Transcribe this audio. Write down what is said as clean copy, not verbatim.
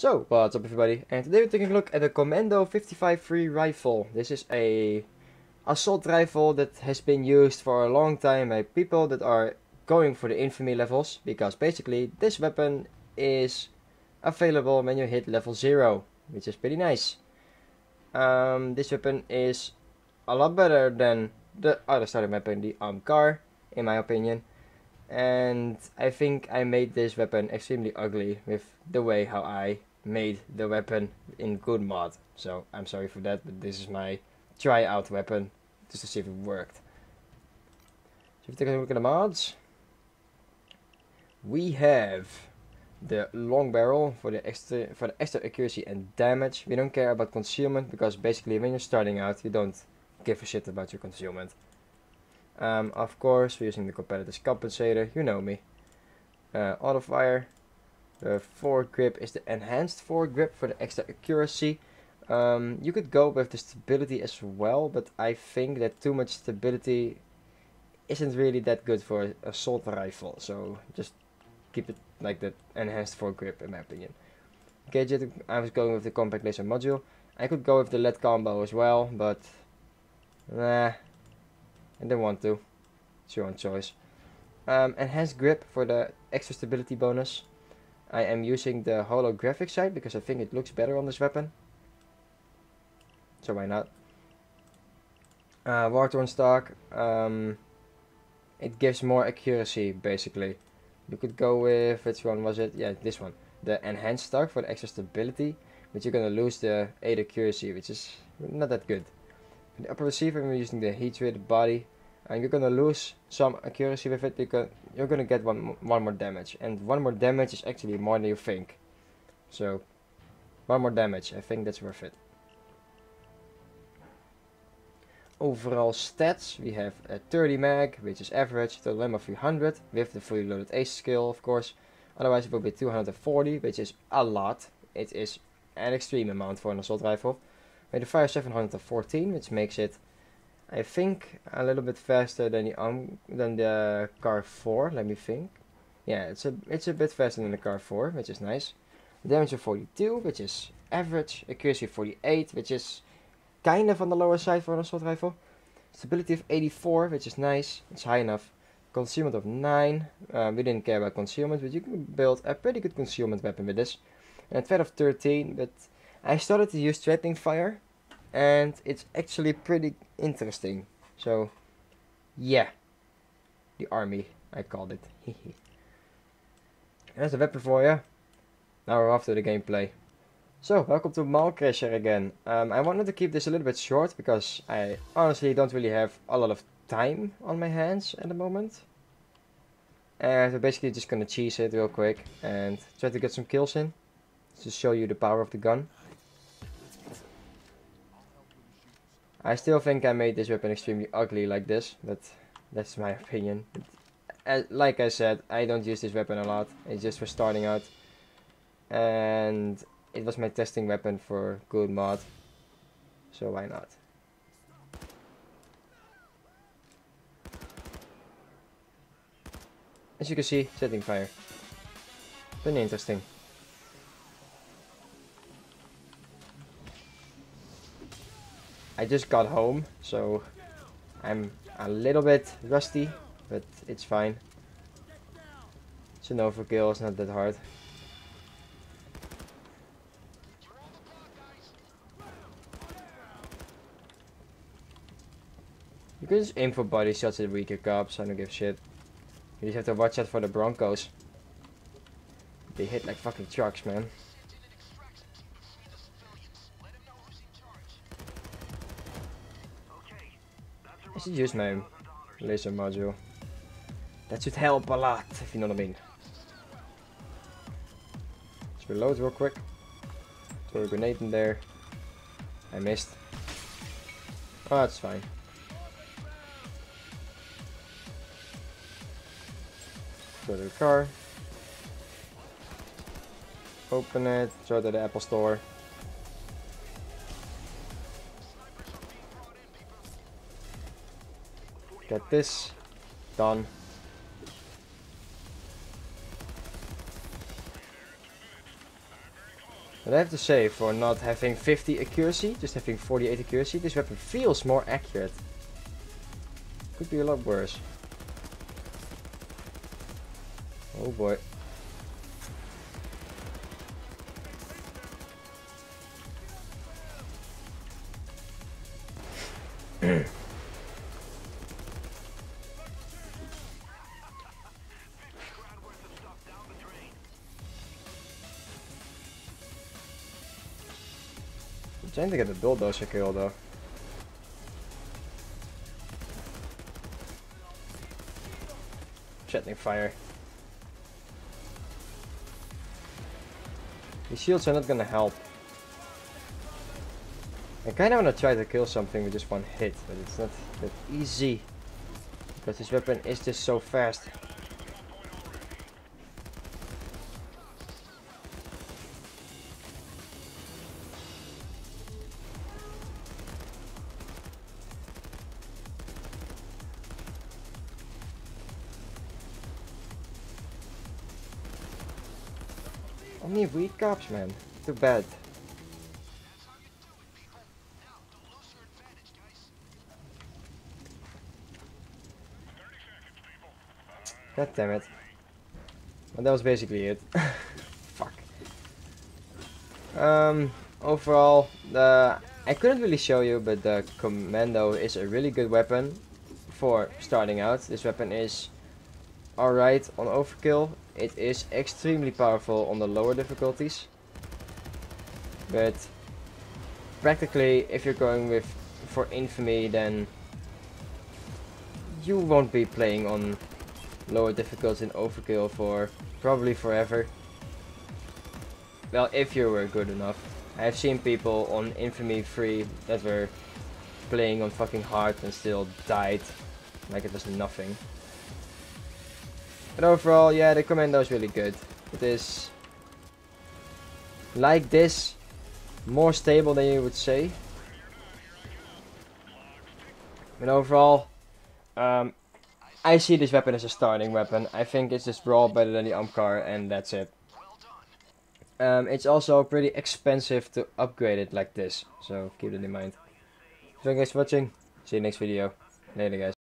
So, what's up everybody? And today we're taking a look at the Commando 55-3 rifle. This is a assault rifle that has been used for a long time by people that are going for the infamy levels, because basically this weapon is available when you hit level 0, which is pretty nice. This weapon is a lot better than the other starting weapon, the Amkar, in my opinion. And I think I made this weapon extremely ugly with the way how I made the weapon in good mod. So I'm sorry for that, but this is my tryout weapon just to see if it worked. So if you take a look at the mods, we have the long barrel for the extra accuracy and damage. We don't care about concealment because basically when you're starting out you don't give a shit about your concealment. Of course, we're using the competitor's compensator, you know me. Auto fire. The foregrip is the enhanced foregrip for the extra accuracy. You could go with the stability as well, but I think that too much stability isn't really that good for an assault rifle. So just keep it like the enhanced foregrip in my opinion. Gadget, I was going with the compact laser module. I could go with the lead combo as well, but nah. I don't want to. It's your own choice. Enhanced grip for the extra stability bonus. I am using the holographic sight because I think it looks better on this weapon. So why not? War-torn stock. It gives more accuracy basically. You could go with, which one was it? Yeah, this one. The enhanced stock for the extra stability. But you're gonna lose the 8 accuracy, which is not that good. For the upper receiver, I'm using the heat-treated body. And you're gonna lose some accuracy with it because you're gonna get one more damage, and one more damage is actually more than you think. So one more damage, I think that's worth it. Overall stats, we have a 30 mag, which is average, total ammo 300 with the fully loaded ace skill, of course. Otherwise it will be 240, which is a lot. It is an extreme amount for an assault rifle. We have the fire 714, which makes it, I think, a little bit faster than the Car 4. Let me think. Yeah, it's a bit faster than the Car 4, which is nice. Damage of 42, which is average. Accuracy of 48, which is kind of on the lower side for an assault rifle. Stability of 84, which is nice. It's high enough. Concealment of 9. We didn't care about concealment, but you can build a pretty good concealment weapon with this. And a threat of 13, but I started to use threatening fire. And it's actually pretty interesting. So, yeah. The army, I called it. There's a weapon for you. Now we're off to the gameplay. So, welcome to Mallcrasher again. I wanted to keep this a little bit short because I honestly don't really have a lot of time on my hands at the moment. And we're basically just gonna cheese it real quick and try to get some kills in. To show you the power of the gun. I still think I made this weapon extremely ugly like this, but that's my opinion. Like I said, I don't use this weapon a lot. It's just for starting out. And it was my testing weapon for good mod. So why not? As you can see, setting fire. Pretty interesting. I just got home, so I'm a little bit rusty, but it's fine. It's an overkill, it's not that hard. You can just aim for body shots at weaker cops, I don't give a shit. You just have to watch out for the Broncos. They hit like fucking trucks, man. I should use my laser module. That should help a lot, if you know what I mean. Let's reload real quick. Throw a grenade in there. I missed. Oh, that's fine. Go to the car. Open it. Throw to the Apple Store. Get this done. But I have to say, for not having 50 accuracy, just having 48 accuracy, this weapon feels more accurate. Could be a lot worse. Oh boy. I'm trying to get the bulldozer kill though. Threatening fire. These shields are not gonna help. I kinda wanna try to kill something with just one hit, but it's not that easy. Because this weapon is just so fast. Only weak cops, man. Too bad. God damn it. Well, that was basically it. Fuck. Overall, I couldn't really show you, but the Commando is a really good weapon for starting out. This weapon is alright on overkill. It is extremely powerful on the lower difficulties. But practically, if you're going for infamy, then you won't be playing on lower difficulties in overkill for probably forever. Well, if you were good enough. I've seen people on Infamy 3 that were playing on fucking hard and still died like it was nothing. But overall, yeah, the Commando is really good. It is like this, more stable than you would say. And overall, I see this weapon as a starting weapon. I think it's just raw better than the Amkar, and that's it. It's also pretty expensive to upgrade it like this, so keep it in mind. Thank you guys for watching. See you next video. Later guys.